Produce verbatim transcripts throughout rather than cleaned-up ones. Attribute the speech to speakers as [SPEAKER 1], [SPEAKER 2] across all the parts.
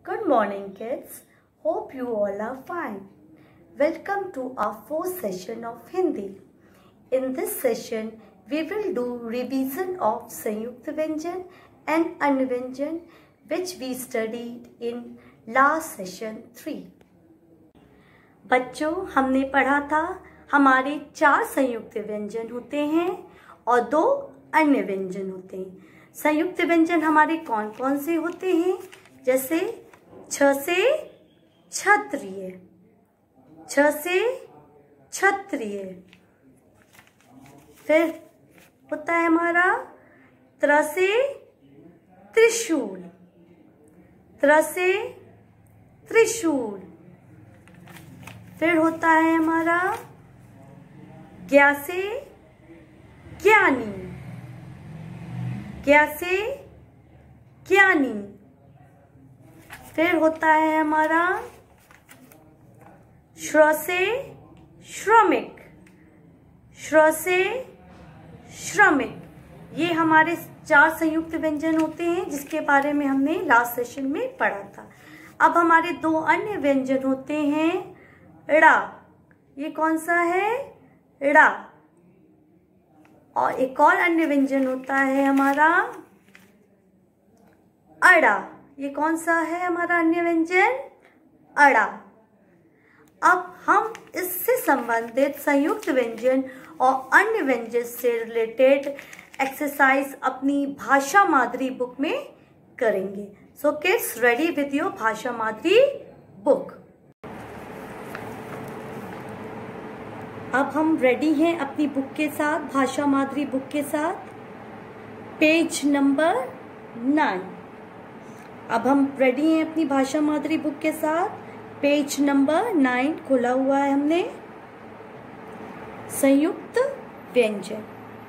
[SPEAKER 1] Good morning, kids. Hope you all are fine. Welcome to our fourth session of Hindi. In this session, we will do revision of Sanyukta Vyanjan and Anya Vyanjan, which we studied in last session three. बच्चों, हमने पढ़ा था हमारे चार संयुक्त व्यंजन होते हैं और दो अन्य व्यंजन होते हैं। संयुक्त व्यंजन हमारे कौन कौन से होते हैं? जैसे छ से क्षत्रिय, छ से क्षत्रिय। फिर होता है हमारा त्र से त्रिशूल, त्र से त्रिशूल। फिर होता है हमारा ज्ञा से ज्ञानी, ज्ञा से ज्ञानी। फिर होता है हमारा श्र से श्रमिक, श्र से श्रमिक। ये हमारे चार संयुक्त व्यंजन होते हैं जिसके बारे में हमने लास्ट सेशन में पढ़ा था। अब हमारे दो अन्य व्यंजन होते हैं ड़ा, ये कौन सा है? ड़ा। और एक और अन्य व्यंजन होता है हमारा अड़ा, ये कौन सा है हमारा अन्य व्यंजन? अड़ा। अब हम इससे संबंधित संयुक्त व्यंजन और अन्य व्यंजन से रिलेटेड एक्सरसाइज अपनी भाषा मादरी बुक में करेंगे। So kids, ready with your Bhasha Madari book. अब हम रेडी हैं अपनी बुक के साथ, भाषा मादरी बुक के साथ। Page number nine. अब हम रेडी हैं अपनी भाषा मादरी बुक के साथ। पेज नंबर नाइन खोला हुआ है हमने। संयुक्त व्यंजन।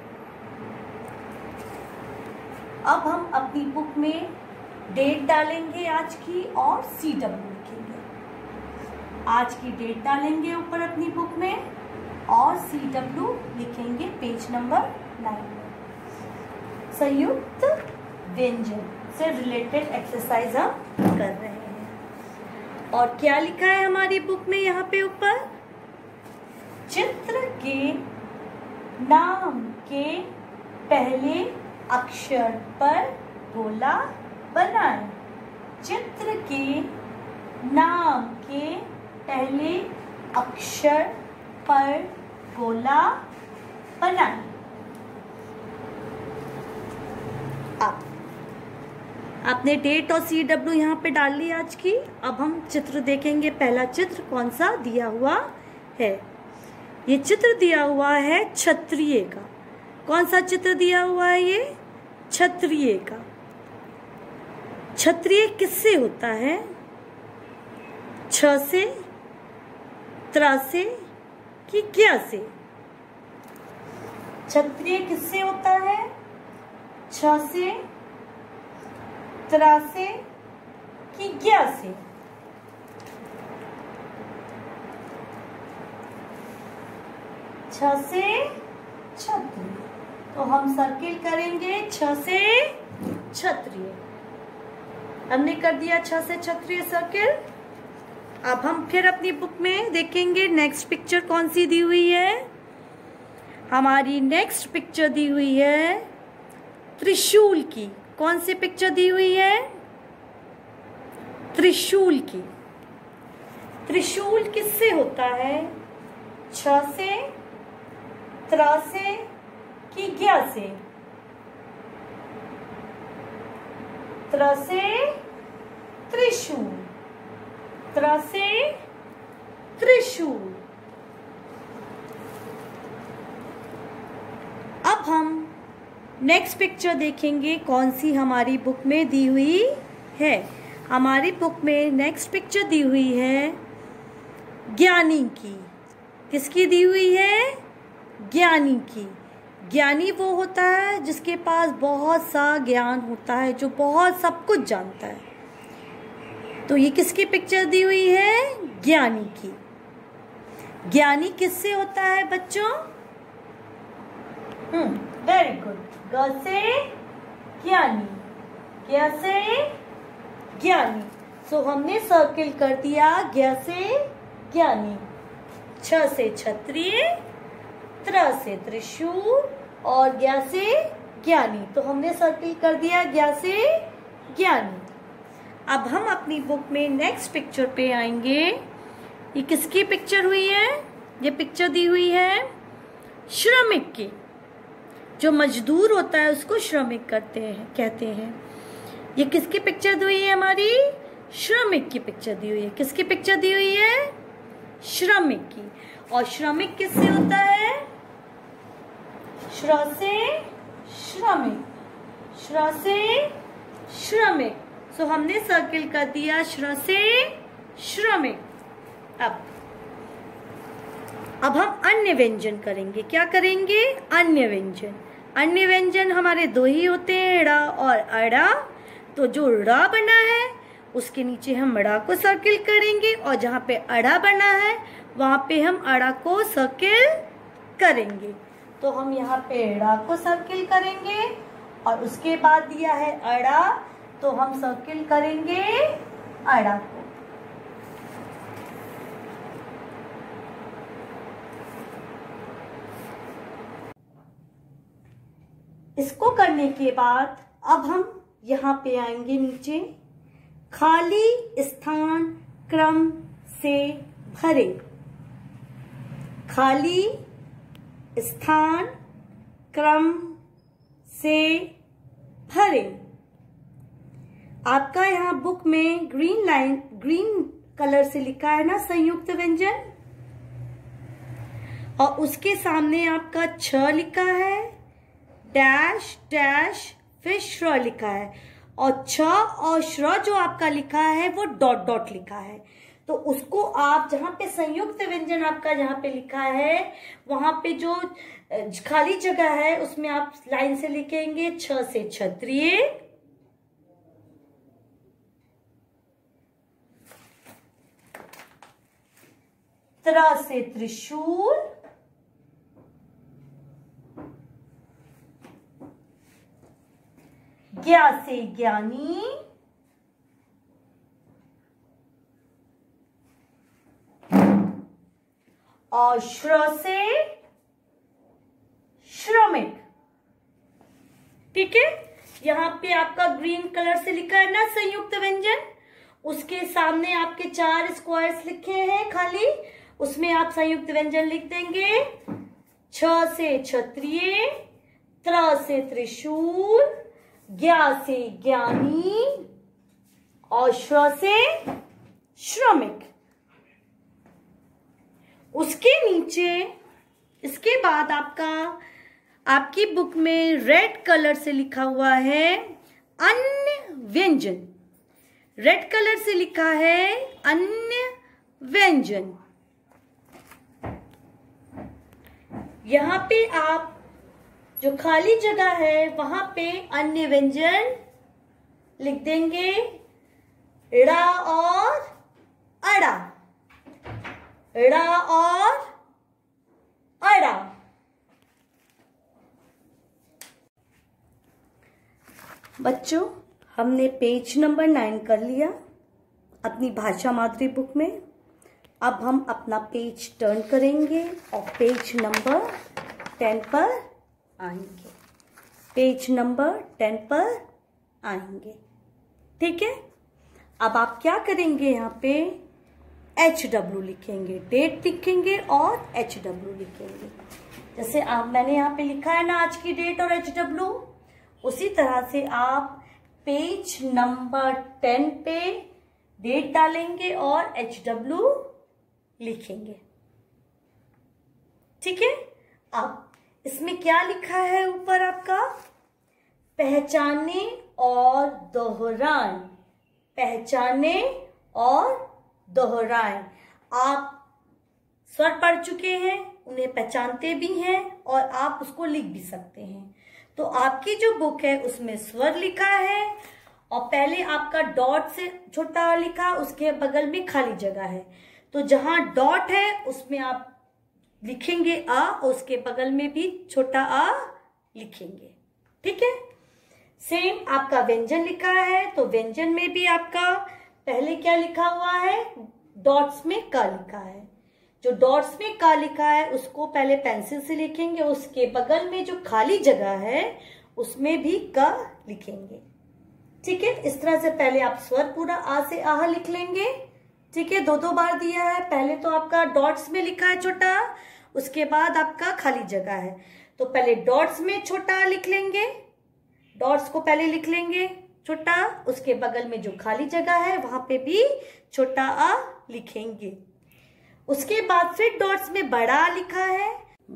[SPEAKER 1] अब हम अपनी बुक में डेट डालेंगे आज की और सी डब्ल्यू लिखेंगे। आज की डेट डालेंगे ऊपर अपनी बुक में और सी डब्ल्यू लिखेंगे पेज नंबर नाइन में। संयुक्त व्यंजन से रिलेटेड एक्सरसाइज हम कर रहे हैं। और क्या लिखा है हमारी बुक में यहाँ पे ऊपर? चित्र के नाम के पहले अक्षर पर गोला बनाएं। चित्र के नाम के पहले अक्षर पर गोला बनाएं। अब आपने डेट और सी डब्ल्यू यहाँ पे डाल ली आज की। अब हम चित्र देखेंगे। पहला चित्र कौन सा दिया हुआ है? ये चित्र दिया हुआ है क्षत्रिय का। कौन सा चित्र दिया हुआ है? ये क्षत्रिय का। क्षत्रिय किससे होता है? छ से, त्र से कि ज्ञा से? क्षत्रिय किससे होता है? छ से, त्र से कि ज्ञा से? छ से क्षत्रिय। तो हम सर्किल करेंगे छ से क्षत्रिय। हमने कर दिया छ से क्षत्रिय सर्किल। अब हम फिर अपनी बुक में देखेंगे नेक्स्ट पिक्चर कौन सी दी हुई है। हमारी नेक्स्ट पिक्चर दी हुई है त्रिशूल की। कौन सी पिक्चर दी हुई है? त्रिशूल की। त्रिशूल किससे होता है? छ से, त्र से कि ज्ञा से? त्र से त्रिशूल, त्र से त्रिशूल। अब हम नेक्स्ट पिक्चर देखेंगे कौन सी हमारी बुक में दी हुई है। हमारी बुक में नेक्स्ट पिक्चर दी हुई है ज्ञानी की। किसकी दी हुई है? ज्ञानी की। ज्ञानी वो होता है जिसके पास बहुत सा ज्ञान होता है, जो बहुत सब कुछ जानता है। तो ये किसकी पिक्चर दी हुई है? ज्ञानी की। ज्ञानी किससे होता है बच्चों? Hmm very good. ग से ज्ञानी, क्या से ज्ञानी। सो हमने सर्किल कर दिया ज्ञ से ज्ञानी, छ से क्षत्रिय, त्र से त्रिशूल और ज्ञ से ज्ञानी। तो हमने सर्किल कर दिया ज्ञ से ज्ञानी। अब हम अपनी बुक में नेक्स्ट पिक्चर पे आएंगे। ये किसकी पिक्चर हुई है? ये पिक्चर दी हुई है श्रमिक की। जो मजदूर होता है उसको श्रमिक करते हैं कहते हैं। ये किसकी पिक्चर दी हुई है? हमारी श्रमिक की पिक्चर दी हुई है। किसकी पिक्चर दी हुई है? श्रमिक की। और श्रमिक किससे होता है? श्र से श्रमिक, श्र से श्रमिक। सो हमने सर्किल कर दिया श्र से श्रमिक। अब अब हम अन्य व्यंजन करेंगे। क्या करेंगे? अन्य व्यंजन। अन्य व्यंजन हमारे दो ही होते हैं, ड़ और अड़ा। तो जो ड़ बना है उसके नीचे हम ड़ को सर्किल करेंगे और जहाँ पे अड़ा बना है वहां पे हम अड़ा को सर्किल करेंगे। तो हम यहाँ पे ड़ को सर्किल करेंगे और उसके बाद दिया है अड़ा, तो हम सर्किल करेंगे अड़ा को। इसको करने के बाद अब हम यहाँ पे आएंगे नीचे, खाली स्थान क्रम से भरे। खाली स्थान क्रम से भरे। आपका यहाँ बुक में ग्रीन लाइन ग्रीन कलर से लिखा है ना संयुक्त व्यंजन, और उसके सामने आपका छ लिखा है, डैश डैश फिर श्र लिखा है, और छ और श्र जो आपका लिखा है वो डॉट डॉट लिखा है। तो उसको आप जहां पे संयुक्त व्यंजन आपका जहां पे लिखा है वहां पे जो खाली जगह है उसमें आप लाइन से लिखेंगे छ से क्षत्रिय, त्र से त्रिशूल, ज्ञ से ज्ञानी, और श्र से श्रमिक। ठीक है, यहां पे आपका ग्रीन कलर से लिखा है ना संयुक्त व्यंजन, उसके सामने आपके चार स्क्वायर्स लिखे हैं खाली, उसमें आप संयुक्त व्यंजन लिख देंगे। छ से क्षत्रिय, त्र से त्रिशूल, ज्ञ से ज्ञानी और श्र से श्रमिक। उसके नीचे इसके बाद आपका आपकी बुक में रेड कलर से लिखा हुआ है अन्य व्यंजन। रेड कलर से लिखा है अन्य व्यंजन। यहां पे आप जो खाली जगह है वहां पे अन्य व्यंजन लिख देंगे, ड़ और अड़ा, ड़ और अड़ा। बच्चों, हमने पेज नंबर नाइन कर लिया अपनी भाषा माधुरी बुक में। अब हम अपना पेज टर्न करेंगे और पेज नंबर टेन पर आएंगे। पेज नंबर टेन पर आएंगे। ठीक है, अब आप क्या करेंगे? यहाँ पे एच डब्ल्यू लिखेंगे, डेट लिखेंगे और एच डब्ल्यू लिखेंगे। जैसे आप मैंने यहाँ पे लिखा है ना आज की डेट और एच डब्ल्यू, उसी तरह से आप पेज नंबर टेन पे डेट डालेंगे और एच डब्ल्यू लिखेंगे। ठीक है, अब इसमें क्या लिखा है ऊपर आपका? पहचाने और दोहराएं, पहचाने और दोहराएं। आप स्वर पढ़ चुके हैं, उन्हें पहचानते भी हैं और आप उसको लिख भी सकते हैं। तो आपकी जो बुक है उसमें स्वर लिखा है और पहले आपका डॉट से छोटा लिखा, उसके बगल में खाली जगह है। तो जहां डॉट है उसमें आप लिखेंगे आ और उसके बगल में भी छोटा आ लिखेंगे। ठीक है, सेम आपका व्यंजन लिखा है तो व्यंजन में भी आपका पहले क्या लिखा हुआ है, डॉट्स में क लिखा है। जो डॉट्स में क लिखा है उसको पहले पेंसिल से लिखेंगे, उसके बगल में जो खाली जगह है उसमें भी क लिखेंगे। ठीक है, इस तरह से पहले आप स्वर पूरा आ से आह लिख लेंगे। ठीक है, दो दो बार दिया है, पहले तो आपका डॉट्स में लिखा है छोटा, उसके बाद आपका खाली जगह है। तो पहले डॉट्स में छोटा आ लिख लेंगे, डॉट्स को पहले लिख लेंगे छोटा, उसके बगल में जो खाली जगह है वहां पे भी छोटा आ लिखेंगे। उसके बाद फिर डॉट्स में बड़ा आ लिखा है,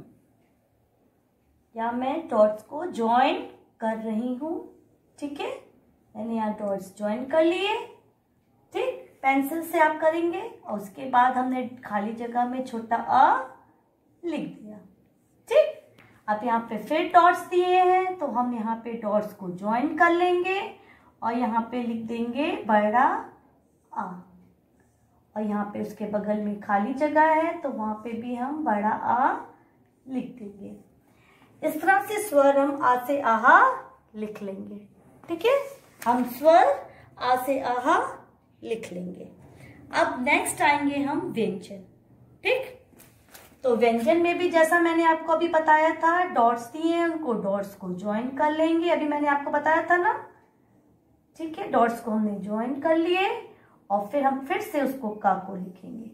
[SPEAKER 1] या मैं डॉट्स को ज्वाइन कर रही हूं। ठीक है, मैंने यहाँ डॉट्स ज्वाइन कर लिए। ठीक, पेंसिल से आप करेंगे और उसके बाद हमने खाली जगह में छोटा आ लिख दिया। ठीक, अब यहाँ पे फिर डॉट्स दिए हैं तो हम यहाँ पे डॉट्स को ज्वाइन कर लेंगे और यहाँ पे लिख देंगे बड़ा आ, और यहाँ पे उसके बगल में खाली जगह है तो वहां पे भी हम बड़ा आ लिख देंगे। इस तरह से स्वर हम आ से आहा लिख लेंगे। ठीक है, हम स्वर आ से आहा लिख लेंगे। अब नेक्स्ट आएंगे हम व्यंजन। ठीक, तो व्यंजन में भी जैसा मैंने आपको अभी बताया था, डॉट्स दिए हैं उनको डॉट्स को ज्वाइन कर लेंगे, अभी मैंने आपको बताया था ना। ठीक है, डॉट्स को हमने ज्वाइन कर लिए और फिर हम फिर से उसको का को लिखेंगे।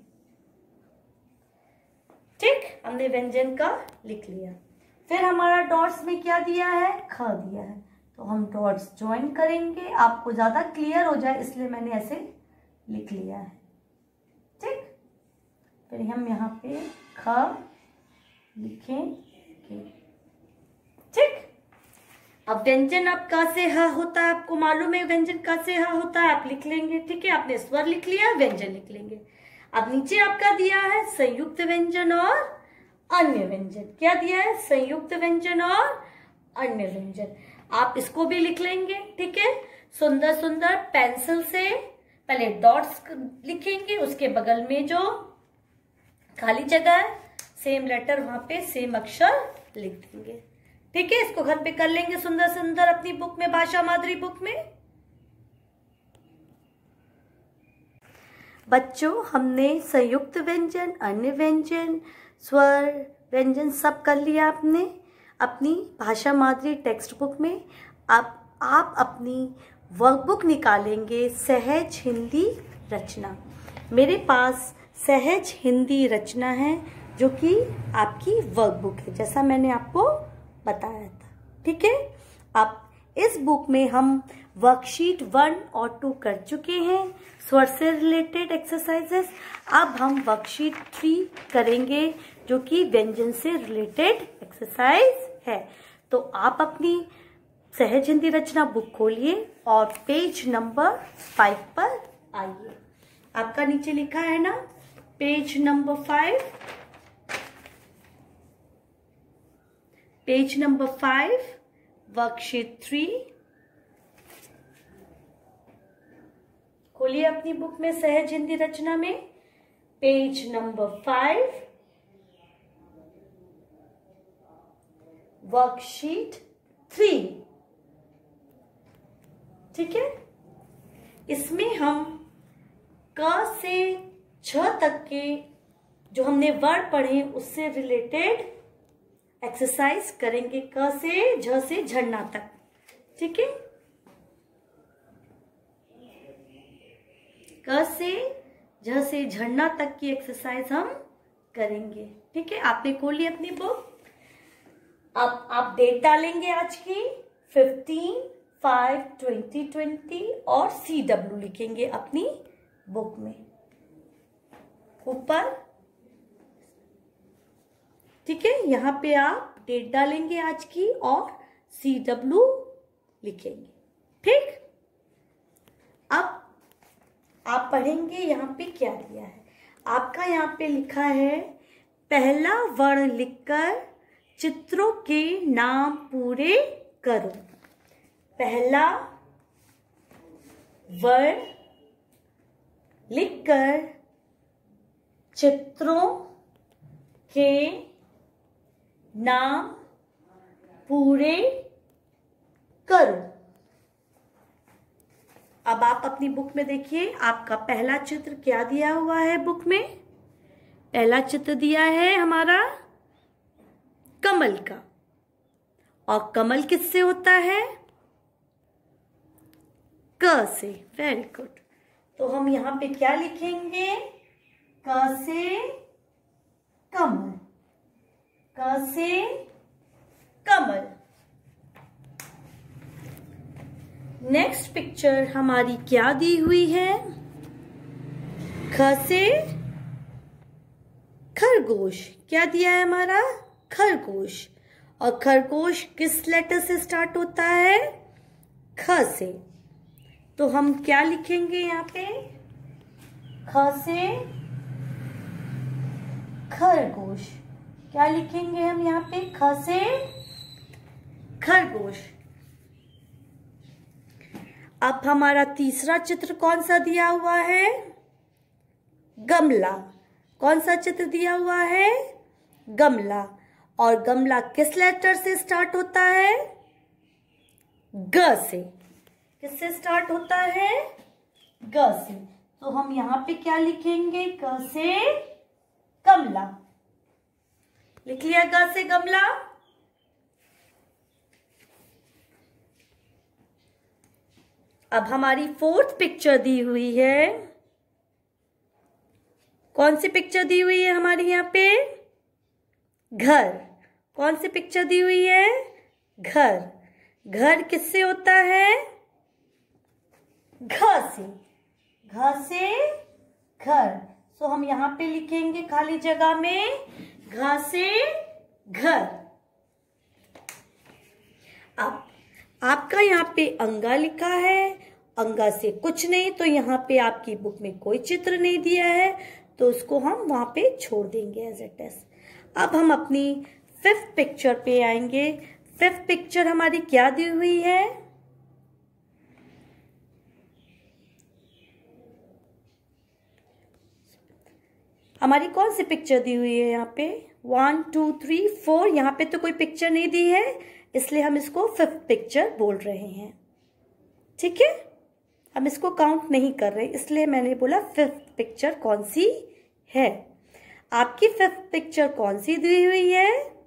[SPEAKER 1] ठीक, हमने व्यंजन का लिख लिया। फिर हमारा डॉट्स में क्या दिया है, ख दिया है, तो हम डॉट्स ज्वाइन करेंगे। आपको ज्यादा क्लियर हो जाए इसलिए मैंने ऐसे लिख लिया है। ठीक, फिर हम यहाँ पे ख लिखेंगे। ठीक, अब व्यंजन अब का से ह होता है, आपको मालूम है व्यंजन का से ह होता है, आप लिख लेंगे। ठीक है, आपने स्वर लिख लिया, व्यंजन लिख लेंगे। अब नीचे आपका दिया है संयुक्त व्यंजन और अन्य व्यंजन। क्या दिया है, संयुक्त व्यंजन और अन्य व्यंजन। आप इसको भी लिख लेंगे। ठीक है, सुंदर सुंदर पेंसिल से पहले डॉट्स लिखेंगे, उसके बगल में जो खाली जगह है सेम लेटर वहां पे सेम अक्षर लिख देंगे। ठीक है, इसको घर पे कर लेंगे सुंदर सुंदर अपनी बुक में, भाषा माधुरी बुक में। बच्चों, हमने संयुक्त व्यंजन, अन्य व्यंजन, स्वर व्यंजन सब कर लिया आपने अपनी भाषा माधुरी टेक्स्ट बुक में। अब आप अपनी वर्कबुक निकालेंगे सहज हिंदी रचना। मेरे पास सहज हिंदी रचना है जो कि आपकी वर्कबुक है, जैसा मैंने आपको बताया था। ठीक है, अब इस बुक में हम वर्कशीट वन और टू कर चुके हैं, स्वर से रिलेटेड एक्सरसाइजेस। अब हम वर्कशीट थ्री करेंगे जो कि व्यंजन से रिलेटेड एक्सरसाइज है। तो आप अपनी सहज हिंदी रचना बुक खोलिए और पेज नंबर फाइव पर आइए। आपका नीचे लिखा है ना page number five, page number five worksheet three. खोलिए अपनी बुक में सहज हिंदी रचना में page number five worksheet three. ठीक है, इसमें हम क से छ तक के जो हमने वर्ड पढ़े उससे रिलेटेड एक्सरसाइज करेंगे, क से झ से झरना तक। ठीक है, क से झ से झरना तक की एक्सरसाइज हम करेंगे। ठीक है, आपने खोली अपनी बुक। अब आप डेट डालेंगे आज की फिफ्टीन फाइव ट्वेंटी ट्वेंटी और सी डब्ल्यू लिखेंगे अपनी बुक में ऊपर। ठीक है, यहाँ पे आप डेट डालेंगे आज की और सी डब्ल्यू लिखेंगे। ठीक, अब आप पढ़ेंगे यहाँ पे क्या दिया है। आपका यहाँ पे लिखा है पहला वर्ण लिखकर चित्रों के नाम पूरे करो। पहला वर्ण लिखकर चित्रों के नाम पूरे करो। अब आप अपनी बुक में देखिए, आपका पहला चित्र क्या दिया हुआ है बुक में? पहला चित्र दिया है हमारा कमल का। और कमल किससे होता है? क से। Very good. तो हम यहाँ पे क्या लिखेंगे? क से कमल, क से कमल। नेक्स्ट पिक्चर हमारी क्या दी हुई है? ख से खरगोश। क्या दिया है हमारा? खरगोश। और खरगोश किस लेटर से स्टार्ट होता है? ख से। तो हम क्या लिखेंगे यहाँ पे? ख से खरगोश। क्या लिखेंगे हम यहाँ पे? ख से खरगोश। अब हमारा तीसरा चित्र कौन सा दिया हुआ है? गमला। कौन सा चित्र दिया हुआ है? गमला। और गमला किस लेटर से स्टार्ट होता है? ग से। किससे स्टार्ट होता है? ग से। तो हम यहाँ पे क्या लिखेंगे? ग से गमला। लिख लिया ग से गमला। अब हमारी फोर्थ पिक्चर दी हुई है। कौन सी पिक्चर दी हुई है हमारी यहाँ पे? घर। कौन सी पिक्चर दी हुई है? घर। घर किससे होता है? घ से। घ से घर। तो हम यहाँ पे लिखेंगे खाली जगह में घ से घर। अब आपका यहाँ पे अंगा लिखा है, अंगा से कुछ नहीं, तो यहाँ पे आपकी बुक में कोई चित्र नहीं दिया है, तो उसको हम वहां पे छोड़ देंगे एज इट इज। अब हम अपनी फिफ्थ पिक्चर पे आएंगे। फिफ्थ पिक्चर हमारी क्या दी हुई है? हमारी कौन सी पिक्चर दी हुई है यहाँ पे? One two three four. यहाँ पे तो कोई पिक्चर नहीं दी है, इसलिए हम इसको फिफ्थ पिक्चर बोल रहे हैं। ठीक है, हम इसको काउंट नहीं कर रहे, इसलिए मैंने बोला फिफ्थ पिक्चर कौन सी है। आपकी फिफ्थ पिक्चर कौन सी दी हुई है?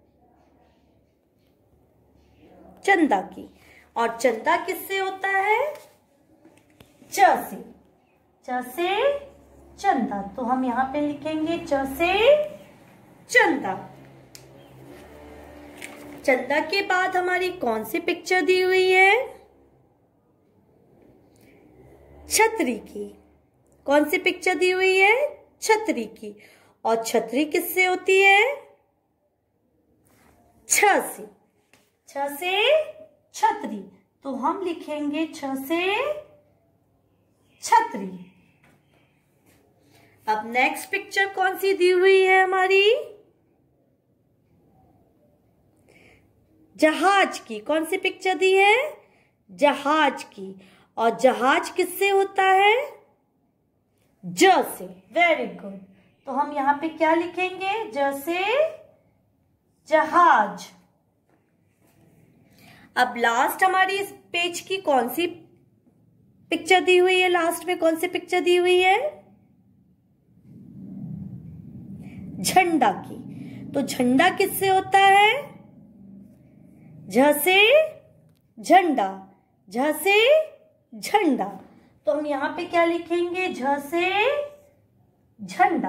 [SPEAKER 1] चंदा की। और चंदा किससे होता है? च से। च से चंदा। तो हम यहाँ पे लिखेंगे च से चंदा। चंदा के बाद हमारी कौन सी पिक्चर दी हुई है? छतरी की। कौन सी पिक्चर दी हुई है? छतरी की। और छतरी किससे होती है? छ से। छ से छतरी। तो हम लिखेंगे छ से छतरी। अब नेक्स्ट पिक्चर कौन सी दी हुई है हमारी? जहाज की। कौन सी पिक्चर दी है? जहाज की। और जहाज किससे होता है? ज से। Very good. तो हम यहाँ पे क्या लिखेंगे? ज से जहाज। अब लास्ट हमारी इस पेज की कौन सी पिक्चर दी हुई है? लास्ट में कौन सी पिक्चर दी हुई है? झंडा की। तो झंडा किससे होता है? झ से झंडा। झ से झंडा। तो हम यहाँ पे क्या लिखेंगे? झ से झंडा।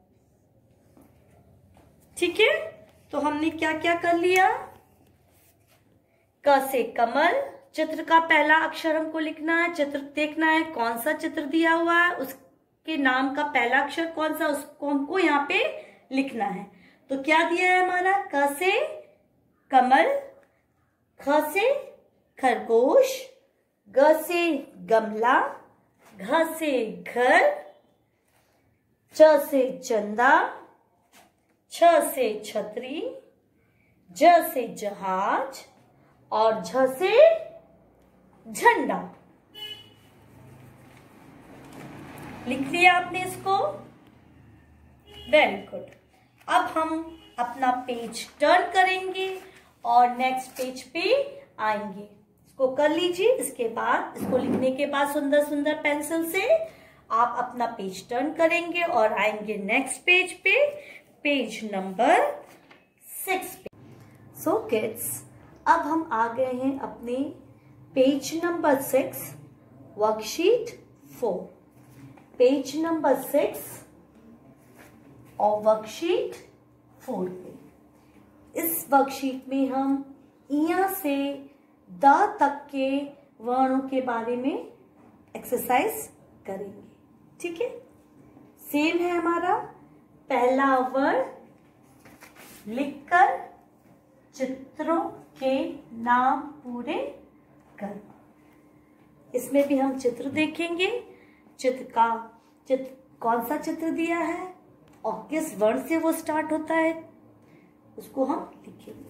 [SPEAKER 1] ठीक है, तो हमने क्या क्या कर लिया? क से कमल। चित्र का पहला अक्षर हमको लिखना है, चित्र देखना है कौन सा चित्र दिया हुआ है, उसके नाम का पहला अक्षर कौन सा, उसको हमको यहाँ पे लिखना है। तो क्या दिया है हमारा? क से कमल, ख से खरगोश, ग से गमला, घ से घर, च से चंदा, छ से छतरी, ज से जहाज और झ से झंडा। लिख लिया आपने इसको? Very good. अब हम अपना पेज टर्न करेंगे और नेक्स्ट पेज पे आएंगे। इसको कर लीजिए। इसके बाद इसको लिखने के बाद सुंदर सुंदर पेंसिल से आप अपना पेज टर्न करेंगे और आएंगे नेक्स्ट पेज पे, पेज नंबर सिक्स पे। सो किड्स, अब हम आ गए हैं अपने page number six, worksheet four. Page number six और वर्कशीट फोर पे। इस वर्कशीट में हम इया से द तक के वर्णों के बारे में एक्सरसाइज करेंगे। ठीक है, सेम है हमारा। पहला वर्ण लिखकर चित्रों के नाम पूरे करना। इसमें भी हम चित्र देखेंगे। चित्र का चित्र कौन सा चित्र दिया है और किस वर्ण से वो स्टार्ट होता है उसको हम लिखेंगे।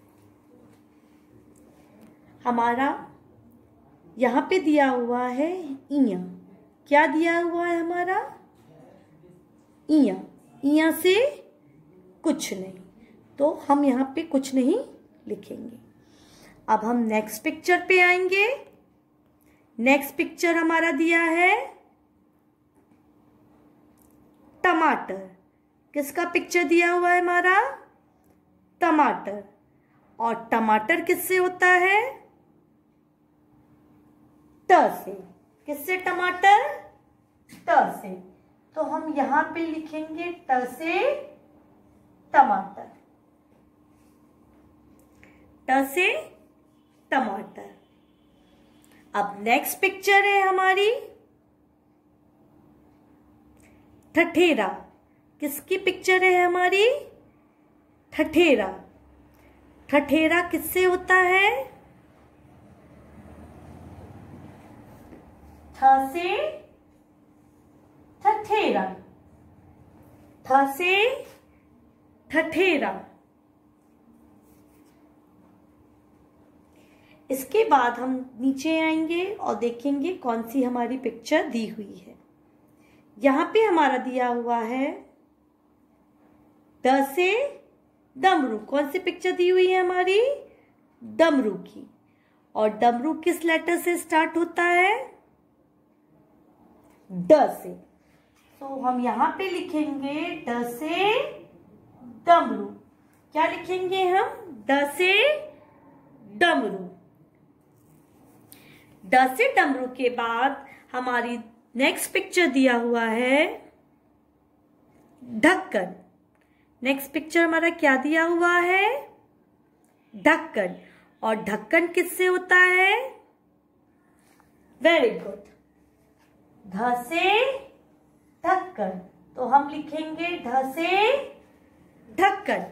[SPEAKER 1] हमारा यहाँ पे दिया हुआ है इया। क्या दिया हुआ है हमारा? इया। इया से कुछ नहीं, तो हम यहाँ पे कुछ नहीं लिखेंगे। अब हम नेक्स्ट पिक्चर पे आएंगे। नेक्स्ट पिक्चर हमारा दिया है टमाटर। किसका पिक्चर दिया हुआ है हमारा? टमाटर। और टमाटर किससे होता है? ट से। किससे टमाटर? ट से। तो हम यहां पे लिखेंगे ट से टमाटर। ट से टमाटर। अब नेक्स्ट पिक्चर है हमारी ठठेरा। किसकी पिक्चर है हमारी? ठठेरा। ठठेरा किससे होता है? ठ से ठठेरा। ठ से ठठेरा। इसके बाद हम नीचे आएंगे और देखेंगे कौन सी हमारी पिक्चर दी हुई है। यहां पे हमारा दिया हुआ है ड से डमरू। कौन सी पिक्चर दी हुई है हमारी? डमरू की। और डमरू किस लेटर से स्टार्ट होता है? ड से। तो हम यहां पे लिखेंगे ड से डमरू। क्या लिखेंगे हम? ड से डमरू। ड से डमरू के बाद हमारी नेक्स्ट पिक्चर दिया हुआ है ढक्कन। नेक्स्ट पिक्चर हमारा क्या दिया हुआ है? ढक्कन। और ढक्कन किससे होता है? Very good. ध से ढक्कन। तो हम लिखेंगे ढ से ढक्कन।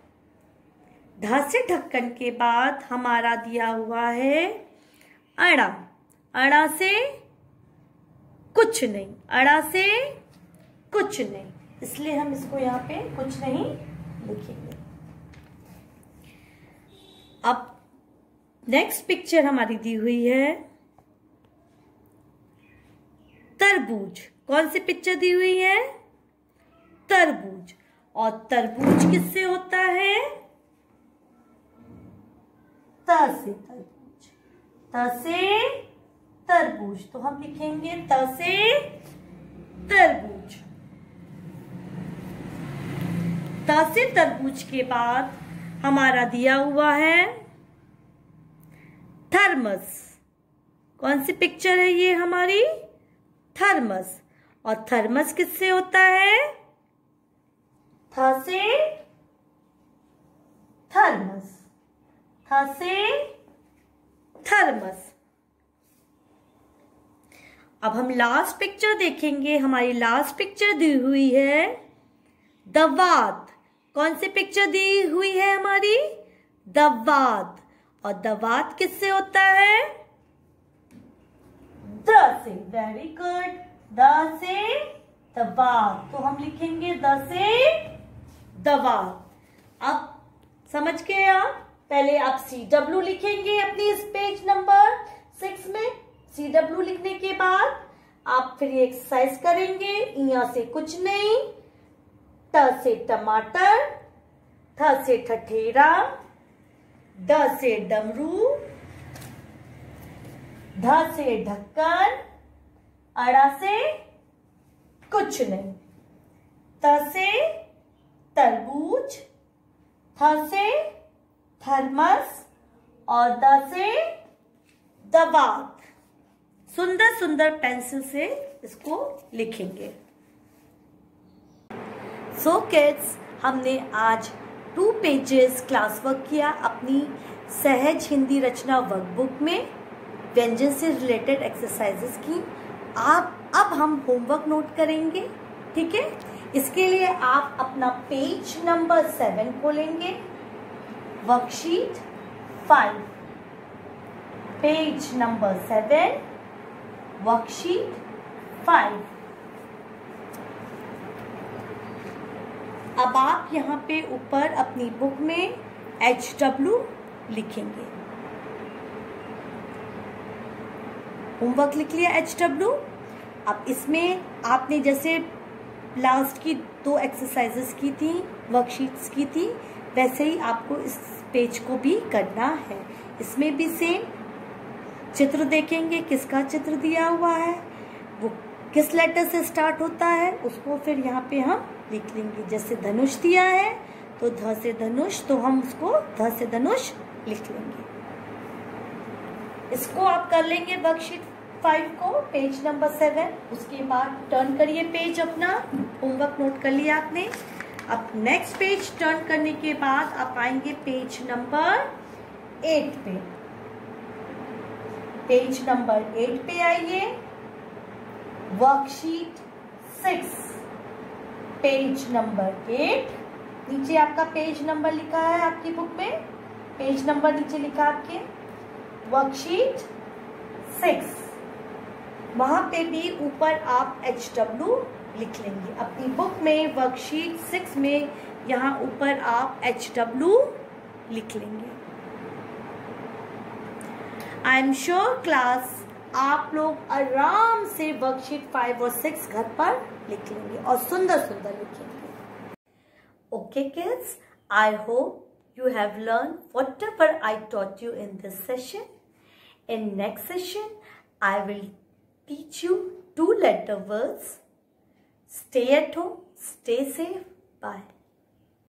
[SPEAKER 1] ढ से ढक्कन के बाद हमारा दिया हुआ है अड़ा। अड़ा से कुछ नहीं। अड़ा से कुछ नहीं, इसलिए हम इसको यहाँ पे कुछ नहीं लिखेंगे। अब नेक्स्ट पिक्चर हमारी दी हुई है तरबूज। कौन सी पिक्चर दी हुई है? तरबूज। और तरबूज किससे होता है? त से तरबूज। त से तरबूज। तो हम लिखेंगे त से तरबूज। त से तरबूज के बाद हमारा दिया हुआ है थर्मस। कौन सी पिक्चर है ये हमारी? थर्मस। और थर्मस किससे होता है? थ से थर्मस। थ से थर्मस। अब हम लास्ट पिक्चर देखेंगे। हमारी लास्ट पिक्चर दी हुई है दवात। कौन सी पिक्चर दी हुई है हमारी? दवात। और दवात किससे होता है? द से। Very good. द से दवात। तो हम लिखेंगे द से दवात। अब समझ गए आप? पहले आप सी डब्ल्यू लिखेंगे अपनी इस पेज नंबर सिक्स में। सी डब्ल्यू लिखने के बाद आप फिर ये एक्सरसाइज करेंगे। इया से कुछ नहीं, ट से टमाटर, ठ से ठठेरा, ड से डमरू, ढ से ढक्कन, अड़ा से कुछ नहीं, त से तरबूज, थ से थर्मस और द से दवात। सुंदर सुंदर पेंसिल से इसको लिखेंगे। सो किड्स, हमने आज टू पेजेस क्लास वर्क किया अपनी सहज हिंदी रचना वर्कबुक में, व्यंजन से रिलेटेड एक्सरसाइजेस की। आप अब हम होमवर्क नोट करेंगे, ठीक है। इसके लिए आप अपना पेज नंबर सेवन खोलेंगे, worksheet five, page number seven, worksheet five. अब आप यहाँ पे ऊपर अपनी बुक में एच डब्ल्यू लिखेंगे। होमवर्क लिख लिया एच डब्ल्यू। अब इसमें आपने जैसे लास्ट की दो एक्सरसाइजेस की थी, वर्कशीट्स की थी, वैसे ही आपको इस पेज को भी करना है। इसमें भी सेम चित्र देखेंगे, किसका चित्र दिया हुआ है, वो किस लेटर से स्टार्ट होता है, उसको फिर यहाँ पे हम लिख लेंगे। जैसे धनुष दिया है तो ध से धनुष, तो हम उसको ध से धनुष लिख लेंगे। इसको आप कर लेंगे वर्कशीट फाइव को, पेज नंबर सेवन। उसके बाद टर्न करिए पेज अपना, होमवर्क नोट कर लिया आपने। अब नेक्स्ट पेज टर्न करने के बाद आप आएंगे पेज नंबर एट पे। पेज नंबर एट पे आइए, worksheet six, page number eight. नीचे आपका पेज नंबर लिखा है आपकी बुक में, पेज नंबर नीचे लिखा आपके, वर्कशीट सिक्स। वहां पे भी ऊपर आप एच डब्ल्यू लिख लेंगे अपनी बुक में। वर्कशीट सिक्स में यहाँ ऊपर आप एच डब्ल्यू लिख लेंगे। आई एम श्योर क्लास आप लोग आराम से वर्कशीट फाइव और सिक्स घर पर लिख लेंगे और सुंदर सुंदर लिखेंगे। Okay kids, I hope you have learn whatever I taught you in this session. In next session, I will teach you two letter words. Stay at home, stay safe, bye.